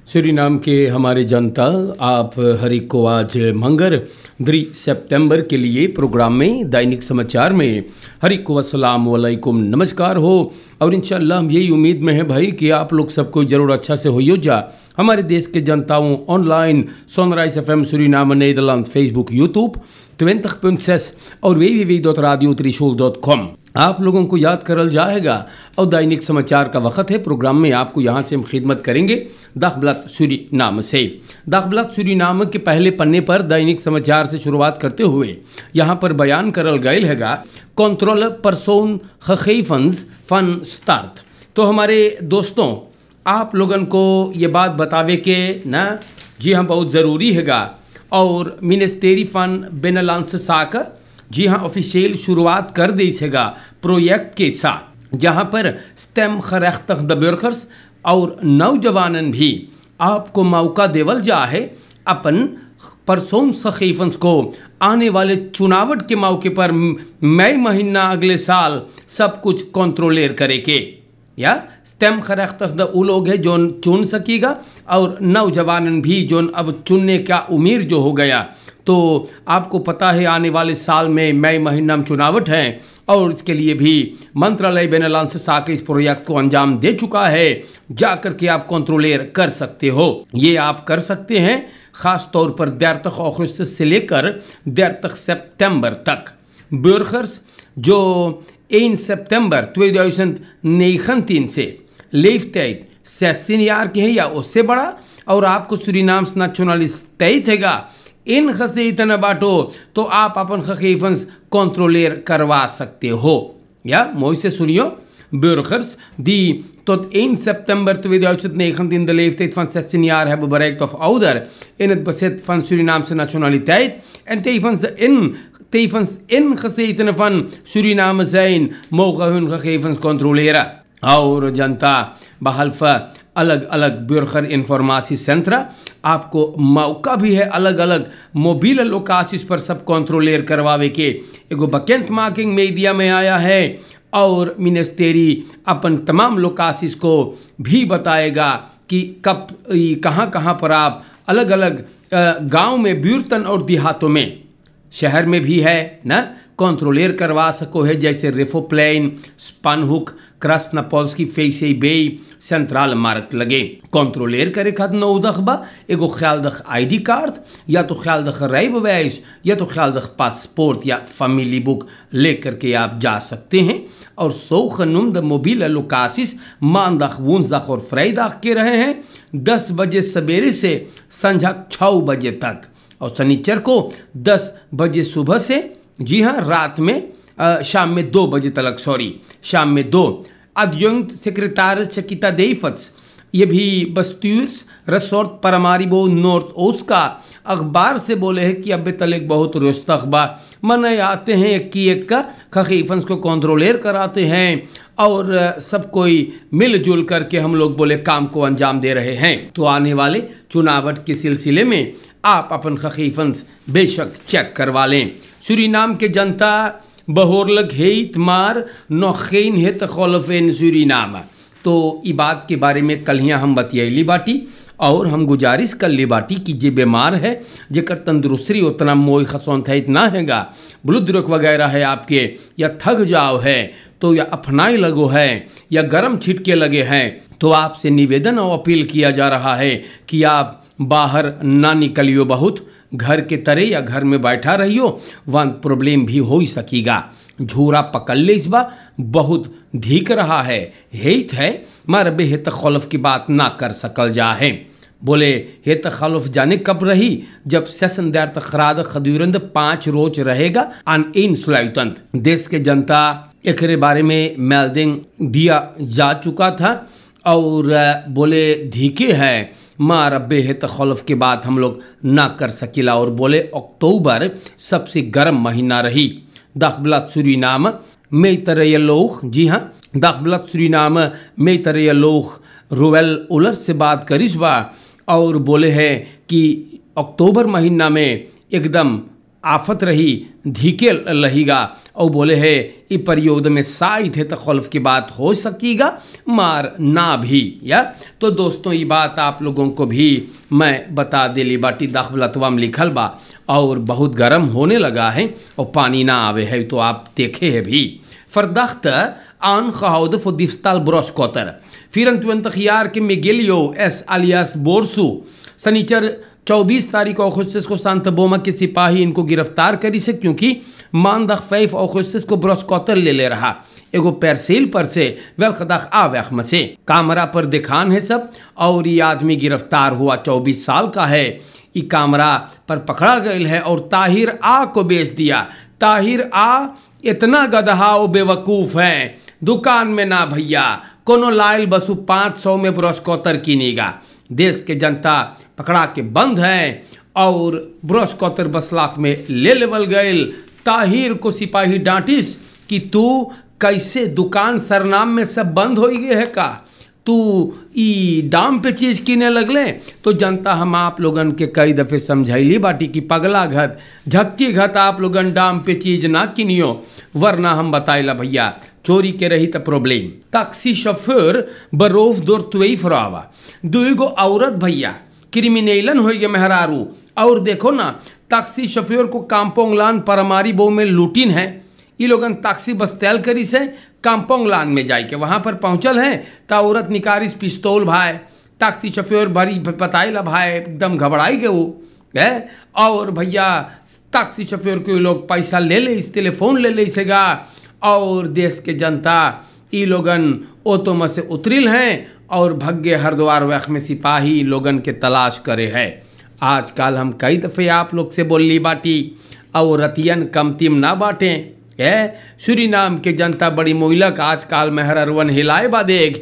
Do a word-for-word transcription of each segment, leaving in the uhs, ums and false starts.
Suriname के हमारे जनता, आप हरिक को आज मंगर द्री सितंबर के लिए प्रोग्राम में दैनिक समाचार में हरिक को अस्सलाम वालेकुम नमस्कार हो। और इंशाअल्लाह हम यही उम्मीद में है भाई कि आप लोग सबको ज़रूर अच्छा से हो जा। हमारे देश के जनताओं online sunrise F M Suriname नईदरलैंड Facebook YouTube twenty पुंसेस और वे वी वी डॉट राडियो त्रिशूल डॉट कॉम आप लोगों को याद करल जाएगा। और दैनिक समाचार का वक्त है। प्रोग्राम में आपको यहाँ से हम खिदमत करेंगे दखब्लत सूरीनाम से। दखब्लत सूरीनाम के पहले पन्ने पर दैनिक समाचार से शुरुआत करते हुए यहाँ पर बयान करल गयल हैगा कंट्रोल परसोन खखीफन्स फन स्टार्ट। तो हमारे दोस्तों, आप लोगन को ये बात बतावे के ना जी हाँ बहुत ज़रूरी हैगा। और मिनिस्टेरी फन बेनलांस साक जी हाँ ऑफिशियल शुरुआत कर दी हैगा प्रोजेक्ट के साथ, जहाँ पर स्टेम खरख्त द बुर्खर्स और नौजवानन भी आपको मौका देवल जा है अपन परसों सखीफन्स को आने वाले चुनावट के मौके पर मई महीना अगले साल सब कुछ कंट्रोलेर करे के। या स्टेम खरख्त द वो लोग है जो चुन सकेगा और नौजवानन भी जो अब चुनने का उम्र जो हो गया। तो आपको पता है आने वाले साल में मई महीना में चुनावट है और इसके लिए भी मंत्रालय बेनलांस साक इस प्रोजेक्ट को अंजाम दे चुका है। जा कर के आप कंट्रोलेर कर सकते हो। ये आप कर सकते हैं ख़ास तौर पर देर तक अगस्त से लेकर देर तक सितंबर तक। बुर्खर्स जो इन सितंबर तीन से लेफ्टेड सेस्टिन यार के है या उससे बड़ा और आपको सूरीनाम नेशनलिस्ट हैगा इन खसे इतना बाटो तो आप अपन खकीफन्स कंट्रोलेर करवा सकते हो। या मोई से सुनियो बुर्खर्स दी tot één september tweeduizend negentien de leeftijd van zestien jaar hebben bereikt of ouder in het bezit van Surinaamse nationaliteit en tevens de in, tevens ingezetenen van Suriname zijn, mogen hun gegevens controleren. और जनता बहल्फ अलग अलग बुर्खर information centre आपको मौका भी है अलग अलग mobile लोकासिस पर सब कंट्रोलेर करवावे के। एगो बकेंत मार्किंग मीडिया में आया है और मिनिस्टेरी अपन तमाम लोकासिस को भी बताएगा कि कब कहाँ कहाँ पर आप अलग अलग गांव में ब्यूरतन और देहातों में शहर में भी है ना कंट्रोलेर करवा सको है, जैसे रेफोप्लेन स्पनहुक क्रास्नापोल्स्की फेसे बे सेंट्रल मार्क लगे कंट्रोलेर करे खातिर नौ दखबा एगो ख्याल दख आईडी कार्ड या तो ख्याल दख राइबवेस या तो ख्याल दख पासपोर्ट या फैमिली बुक लेकर के आप जा सकते हैं। और सौ खनुम द मोबिल लोकासिस मानदख वुंसदख और फ्राइदख के रहे हैं दस बजे सवेरे से संझा छः बजे तक और शनिचर को दस बजे सुबह से जी हाँ रात में आ, शाम में दो बजे तक सॉरी शाम में दो अध्यंत सेक्रेटार चकिता देफत्स ये भी बस्तूर्स रसोर्ट परमारिबो नॉर्थ ओस्ट का अखबार से बोले हैं कि अब तलक बहुत रुस्त अखबार मनाए आते हैं एक की एक का खकीफन्स को कंट्रोलेर कराते हैं और सब कोई मिलजुल करके हम लोग बोले काम को अंजाम दे रहे हैं। तो आने वाले चुनावट के सिलसिले में आप अपन खकीफन्स बेशक चेक करवा लें। सूरीनाम के जनता बहोरलक हेत मार नौखेन है तखौलफेन सूरीनाम। तो ई बात के बारे में कल यहाँ हम बतियली बाटी और हम गुजारिश कर ली बाटी कि जे बीमार है जेकर तंदुरुस्ती उतना मोई खसौन था इतना हैगा ब्लड प्रेशर वगैरह है आपके या थक जाओ है तो या अफनाई लगो है या गर्म छिटके लगे हैं तो आपसे निवेदन और अपील किया जा रहा है कि आप बाहर ना निकलियो, बहुत घर के तरह या घर में बैठा रहियो, वन प्रॉब्लम भी हो ही सकेगा। झूरा पकड़ ले इस बा बहुत धीक रहा है हेत है मार बे हे तखलफ की बात ना कर सकल जा है। बोले हे तखलफ जाने कब रही जब सेशन देर तखराद खदूरंद पाँच रोज रहेगा अन इन सुलाइतंत। देश के जनता एक बारे में मेल्डिंग दिया जा चुका था और बोले धीके है माँ रब्बे है तखलफ के बाद हम लोग ना कर सकिला और बोले अक्टूबर सबसे गर्म महीना रही। दखब्लत सूरीनाम में तरह लोग जी हाँ दखब्लत सूरीनाम में तरह लोग रोवेल उलर से बात करिस बा और बोले है कि अक्टूबर महीना में एकदम आफत रही धीके लहीगा और बोले है ई परियोद में साई थे तो खौफ की बात हो सकीगा मार ना भी। या तो दोस्तों ये बात आप लोगों को भी मैं बता देली बाटी दाखलतवा में लिखल बा और बहुत गर्म होने लगा है और पानी ना आवे है तो आप देखे है भी फरदख्त आन खहाउद फुदिफ्ताल ब्रोस्कोतर फिर अंतखियार के मिगेलियो एस अलियास बोरसू सनीचर चौबीस तारीख अगस्त को सांतबोमा के सिपाही इनको गिरफ्तार करी से क्योंकि मानदख फैफ अगस्त को ब्रोस्कोतर ले ले रहा एगो पैरसेल पर से वेलखदख आवैख से कामरा पर दिखान है सब और ये आदमी गिरफ्तार हुआ चौबीस साल का है। ई कामरा पर पकड़ा गया है और ताहिर आ को बेच दिया। ताहिर आ इतना गदहा और बेवकूफ़ है दुकान में ना भैया कोनो लाइल बसु पाँच सौ में ब्रोस्कोतर किनेगा। देश के जनता पकड़ा के बंद है और ब्रोस्कोतर बस लाख में ले लेवल गए। ताहिर को सिपाही डांटिस कि तू कैसे दुकान सरनाम में सब बंद हो गए है का तू ई दाम पे चीज़ किने लगले। तो जनता हम आप लोगन के कई दफ़े समझैली बाटी कि पगला घत झक्की घत आप लोगन दाम पे चीज़ ना किनियो वरना हम बताइला भैया चोरी के रही तो प्रॉब्लम। टैक्सी शोफर बरोफ दूर तुई फरावा दुईगो औरत भैया क्रिमिनेलन हो गए मेहरारू और देखो ना टैक्सी शोफर को काम्पोंगलान परमारी बो में लूटिन है। ये लोगन टैक्सी बस तैल करी से काम्पोंगलान में जाए के वहाँ पर पहुँचल है तो औरत निकारिस पिस्तौल भाई टैक्सी शोफर भरी बताइला भाई एकदम घबराई गए वो है और भैया टैक्सी शोफर को लोग पैसा ले ले इस टेलीफोन ले ले इसेगा और देश के जनता ये लोगन ऑटो में से उतरिल हैं और भग्य हरिद्वार वैख में सिपाही लोगन के तलाश करे है। आजकल हम कई दफ़े आप लोग से बोली बाटी और रतियन कमतिम ना बाटें है सूरीनाम के जनता बड़ी मोइलक आजकल मेहरवन हिलाए बादेग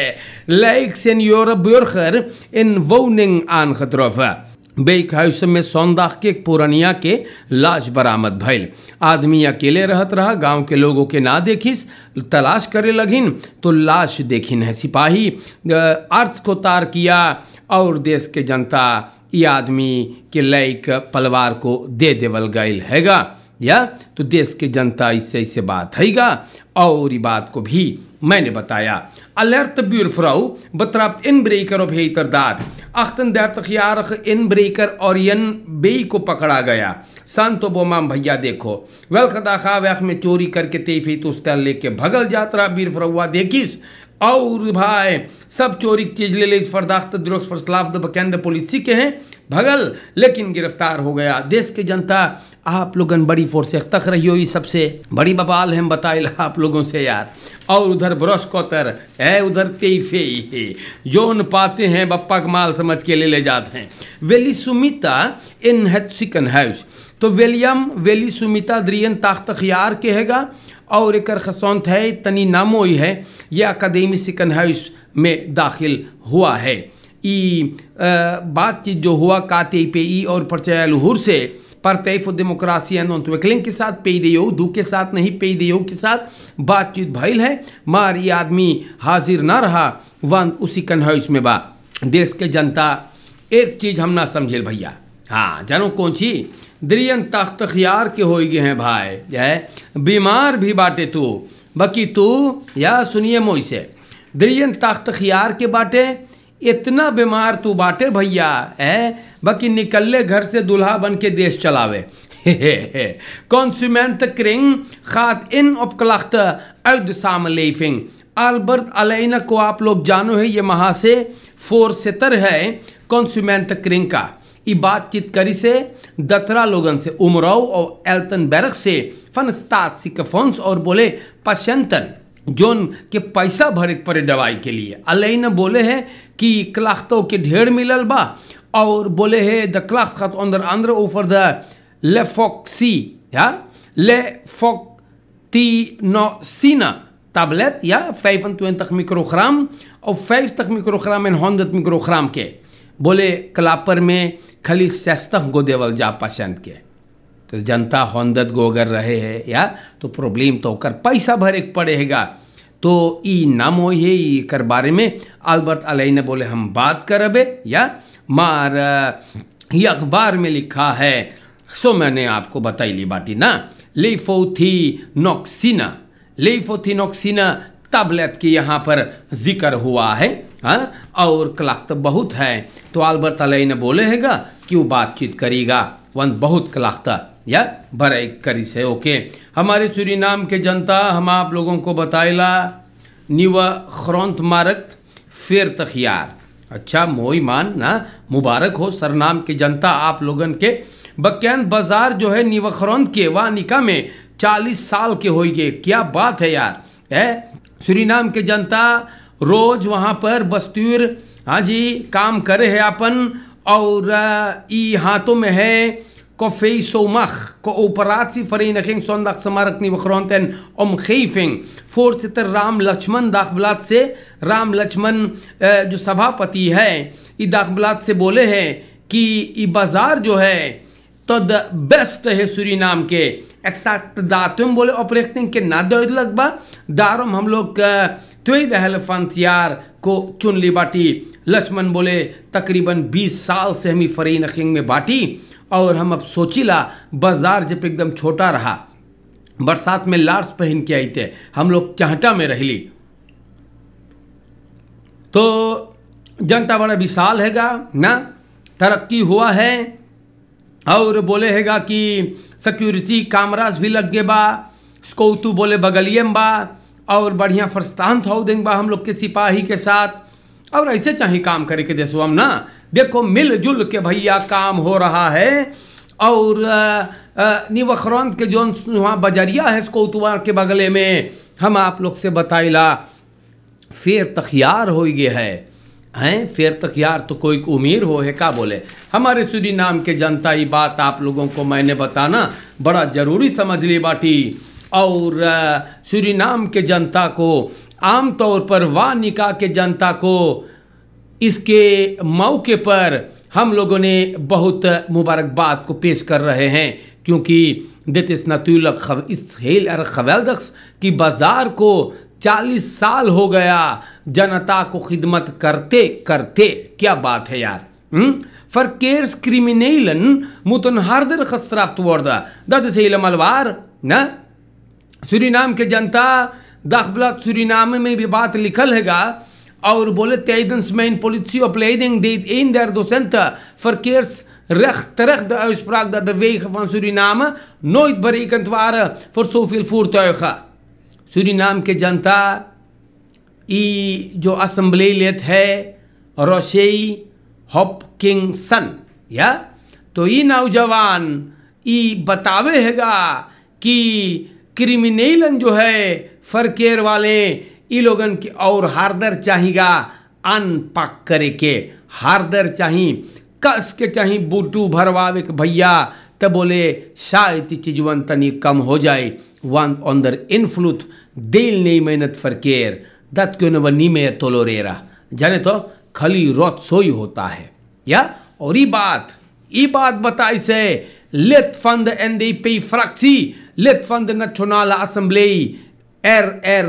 लाइक सेन यूरोप ब्योरखर इन वोनिंग आन खतरफा बेक हाउस में सौंदाख के पुरानिया के लाश बरामद भइल। आदमी अकेले रहत रहा गांव के लोगों के ना देखिस तलाश करे लगिन तो लाश देखिन है। सिपाही अर्थ को तार किया और देश के जनता ये आदमी के लाइक पलवार को दे देवल गईल हैगा। या तो देश के जनता इससे इससे बात हैगा और ये बात को भी मैंने बताया। अलर्ट ब्यूरफ्राउ बतराब इन ब्रेकर और भेतरदार अख्तन दर तखियार इन ब्रेकर और यन बेई को पकड़ा गया। संतो बोमाम भैया देखो वेल खदा खा वैख में चोरी करके तेफी तो उस लेके भगल जातरा बीरफ्रवा देखिस और भाई सब चोरी की चीज ले ले इस फरदाख्त दुरुस्त फरसलाफ द बकंद पुलिस के हैं भगल लेकिन गिरफ्तार हो गया। देश के जनता आप लोगन बड़ी फोर्स तक रही हो ये सबसे बड़ी बवाल है बताइल आप लोगों से यार। और उधर ब्रोस्कोतर है उधर तेईफे है जोन पाते हैं बप्पा कमाल समझ के ले ले जाते हैं। वेली सुमिता इन हेटसिकन हाउस तो विलियम वेली सुमिता द्रियन ताख्त खियार के हैगा और एक खसौंत है तनी नामो ही है यह अकादमी सिकन हाउस में दाखिल हुआ है। ई बातचीत जो हुआ काते पे ई और परचयालुहुर से पर तैफ डेमोक्रासी के साथ पे दियो दू के साथ नहीं पे दियो के साथ बातचीत भइल है मार ये आदमी हाजिर ना रहा वन उसी कन्हाउस में बा। देश के जनता एक चीज़ हम ना समझेल भैया हाँ जानो कौन सी द्रियन तख्त खियार के हो गए हैं भाई है बीमार भी बाटे तू बाकी तू या सुनिए मोई से द्रियन तख्त खियार के बाटे इतना बीमार तू बाटे भैया है बाकी निकलले घर से दुल्हा बन के देश चलावे कॉन्सूमेंट क्रिंग खात इन उपकलख्त अद सामलेफिंग अल्बर्ट अलैना को आप लोग जानो है ये महा से फोर सेतर है कॉन्सूमेंट क्रिंग का ये बातचीत करी से दतरा लोगन से उमराव और एल्टन बैरक से फनस्तात सिकफोन्स और बोले पशंतन जोन के पैसा भरे पड़े दवाई के लिए अलैना बोले है कि क्लाख्तों के ढेर मिलल बा और बोले है द क्लाख्त अंदर अंदर ओफर द लेफोक्सी या लेफोक्टिनोसिना टैबलेट या पचपन मिक्रोग्राम और पाँच तक मिक्रोग्राम एंड हंड्रेड मिक्रोग्राम के बोले क्लापर में खाली सस्तह गो देवल जा पसंद के तो जनता हंड्रेड गो अगर रहे है या तो प्रॉब्लम तो कर पैसा भरे पड़ेगा तो ई नाम हो है ई कर बारे में अल्बर्ट अलैना बोले हम बात करबे या मार ये अखबार में लिखा है सो मैंने आपको बताई ली बाटी ना, लेवोथिनोक्सिन लेवोथिनोक्सिन टैबलेट की यहाँ पर जिक्र हुआ है। हाँ, और क्लाख्त बहुत है, तो अल्बर्ट अलाई ने बोले हैगा कि वो बातचीत करेगा वन बहुत क्लाख्त या बड़े करी से। ओके, हमारे सूरीनाम के जनता हम आप लोगों को बताइला न्यू ख्रोंत मारक फिर तखियार। अच्छा मोई मान ना, मुबारक हो सरनाम के जनता आप लोगन के। बक्यान बाजार जो है नीवखरौंद के वानिका में चालीस साल के हो गए। क्या बात है यार, है सूरीनाम के जनता रोज वहाँ पर बस्तूर हाँ जी काम करे है अपन। और ई हाथों में है कोफे सोमख को ऊपराची फरीनखिंग सोंदक समारक नीवखरौंतन ओमखीफिंग फोर्सितर राम लक्ष्मण दाखबलात से। राम लक्ष्मण जो सभापति है ई दाखबलात से बोले हैं कि ई बाजार जो है तो द बेस्ट है सूरीनाम के। एक्सैक्ट दातुम बोले ऑपरेटिंग के ना दो लगभग दारुम हम लोग त्वेदहल फंतियार को चुन ली बाटी। लक्ष्मण बोले तकरीबन बीस साल से हम ही फरीनखिंग में बाटी, और हम अब सोचिला बाजार जब एकदम छोटा रहा, बरसात में लार्स पहन के आई थे हम लोग चाहटा में रह ली, तो जनता बड़ा विशाल हैगा ना, तरक्की हुआ है। और बोले हैगा कि सिक्योरिटी कैमरास भी लग गए बा, स्कौतू बोले बगलिए में बा, और बढ़िया फरस्तान था देंगे बा हम लोग के सिपाही के साथ। और ऐसे चाहे काम करे के देशो हम ना, देखो मिलजुल के भैया काम हो रहा है। और नीवखरौंद के जो वहाँ बजरिया है स्कौतुआ के बगले में, हम आप लोग से बताइला फिर तखियार हो गए है हैं। फिर तखियार तो कोई उम्मीद हो है का बोले। हमारे सूरीनाम के जनता ये बात आप लोगों को मैंने बताना बड़ा ज़रूरी समझ ली बाटी। और सूरीनाम के जनता को आम तौर पर वानिका के जनता को इसके मौके पर हम लोगों ने बहुत मुबारकबाद को पेश कर रहे हैं, क्योंकि दिस नतुलक इस हेल अर खवैलदक्स की बाजार को चालीस साल हो गया जनता को खिदमत करते करते। क्या बात है यार। फरकेर्स क्रिमिनेलन मुतन हार्दर खस्राफ्त वर्दा दद से मलवार ना। सूरीनाम के जनता दाखबलात सूरीनाम में भी बात लिखल हैगा, और बोले तेइदंस में इन politie opleiding deed een der docenten verkeersrecht terecht de uitspraak dat de wegen van Suriname nooit berekend waren voor zoveel voertuigen. Suriname के जनता ई जो असेंबली लेत है रोशेई हॉपकिंसन या, तो ई नौजवान ई बतावे हैगा कि क्रिमिनलन जो है फरकेर वाले ई लोगन की और हार्दर चाहिएगा अनपक करे के, हार्दर चाहिए कस के चाहिए बूटू भरवावे के भैया, तब बोले शायद चीजवन तनी कम हो जाए। वन ऑन इन्फ्लुट देल नहीं मेहनत फरकेर दत क्यों न नी में तोलोरेरा जाने तो खाली रोत सोई होता है या। और ये बात ये बात बताई से लेट फंड एन डी पी फ्रैक्सी लेट फंड नेशनल असेंबली एर एर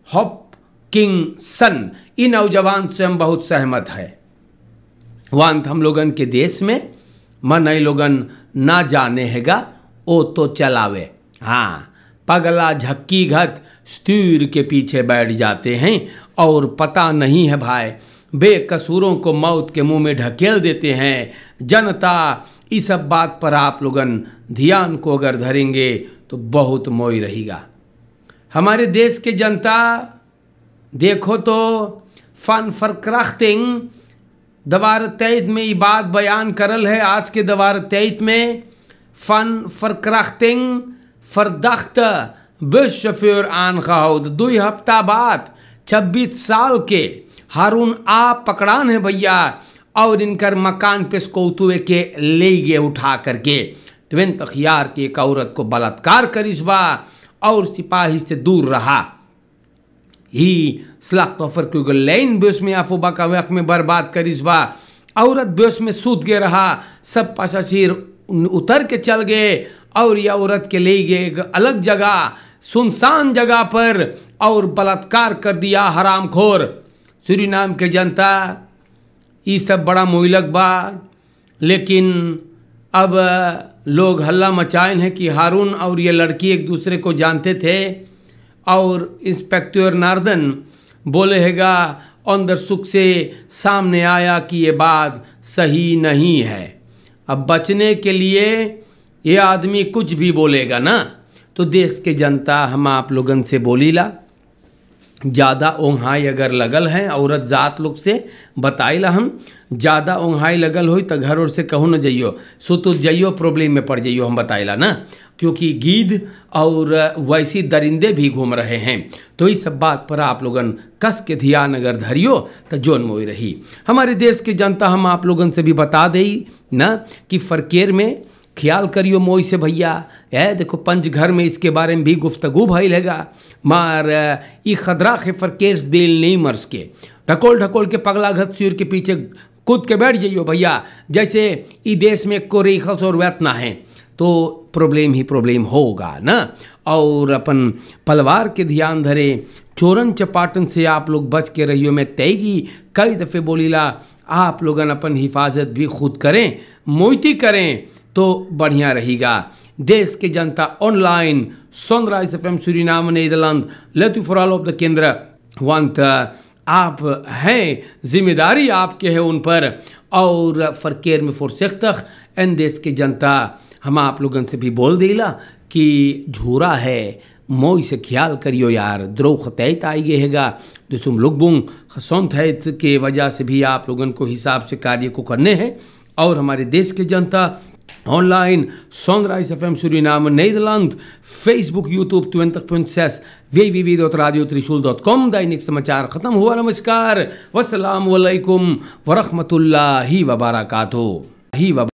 हॉपकिंसन, इन नौजवान से हम बहुत सहमत है। वांत हम लोगन के देश में मन आई लोगन ना जाने हैगा ओ तो चलावे। हाँ, पगला झक्की घत स्तूर के पीछे बैठ जाते हैं और पता नहीं है भाई, बेकसूरों को मौत के मुंह में ढकेल देते हैं। जनता इस सब बात पर आप लोगन ध्यान को अगर धरेंगे तो बहुत मोई रहेगा। हमारे देश के जनता देखो तो फन फरक्राफ्टिंग दवार तेईस में ये बात बयान करल है। आज के दवार तेईस में फन फरक्राफ्टिंग फरदख्त बेशफर आन खाउद दो हफ्ता बाद छब्बीस साल के हारून आ पकड़ान है भैया, और इनकर मकान पे स्कौतुए के ले गए उठा करके। ट्वेन तखियार की एक औरत को बलात्कार करिश्बा और सिपाही से दूर रहा। ही स्लाख्तोफर क्योंकि लेन बेस में आफोबा का वक्त में बर्बाद करिश्बा, औरत बेस में सूत गए रहा। सब पसाशीर उतर के चल गए और यह औरत के ले गए एक अलग जगह सुनसान जगह पर और बलात्कार कर दिया हरामखोर। सूरीनाम के जनता ये सब बड़ा मुइलक बा, लेकिन अब लोग हल्ला मचाए हैं कि हारून और ये लड़की एक दूसरे को जानते थे, और इंस्पेक्टर नार्दन बोले हैगा अंदर सुख से सामने आया कि ये बात सही नहीं है। अब बचने के लिए ये आदमी कुछ भी बोलेगा ना, तो देश के जनता हम आप लोगन से बोलीला, ज़्यादा ओंघाई अगर लगल है औरत जात लोग से बताइला, हम ज़्यादा ओंघाई लगल हो तो घर और से कहूँ न जाइयो, सो तो जाइयो प्रॉब्लम में पड़ जाइयो, हम बताइला ना, क्योंकि गीद और वैसी दरिंदे भी घूम रहे हैं। तो इस सब बात पर आप लोगन कस के ध्यान अगर धरियो तो जोन मोई रही। हमारे देश की जनता हम आप लोगन से भी बता दें ना कि फरकेर में ख्याल करियो मोई से भैया, ए देखो पंच घर में इसके बारे में भी गुफ्तगू भइल हैगा, मार ई खतरा के फरकेर दिल नहीं मर्स के ढकोल ढकोल के पगला घत सूर के पीछे कूद के बैठ जाइयो भैया, जैसे ई देश में कोई खस और व्यत ना है, तो प्रॉब्लम ही प्रॉब्लम होगा ना। और अपन पलवार के ध्यान धरे, चोरन चपाटन से आप लोग बच के रहियो। मैं तयगी कई दफ़े बोलीला, आप लोगन अपन हिफाजत भी खुद करें, मोइती करें तो बढ़िया रहेगा। देश के जनता online sunrise FM Suriname Netherlands let for all of the केंद्र वंत आप हैं, जिम्मेदारी आपके है उन पर, और फरकेर में फुरसख्तख एन देश के जनता हम आप लोगन से भी बोल देला कि झूरा है, मोई से ख्याल करियो यार, द्रोह तैत आई गए हैगा, दुसुम लुकबुंग खसौन थैत के वजह से भी आप लोगन को हिसाब से कार्य को करने हैं। और हमारे देश के जनता online sunrise FM Suriname Netherlands, Facebook YouTube twenty point cess we we V dot राडियो त्रिशूल डॉट कॉम। दैनिक समाचार खत्म हुआ। नमस्कार, वस्सलाम वालेकुम वरहमतुल्लाहि वबरकातुहू।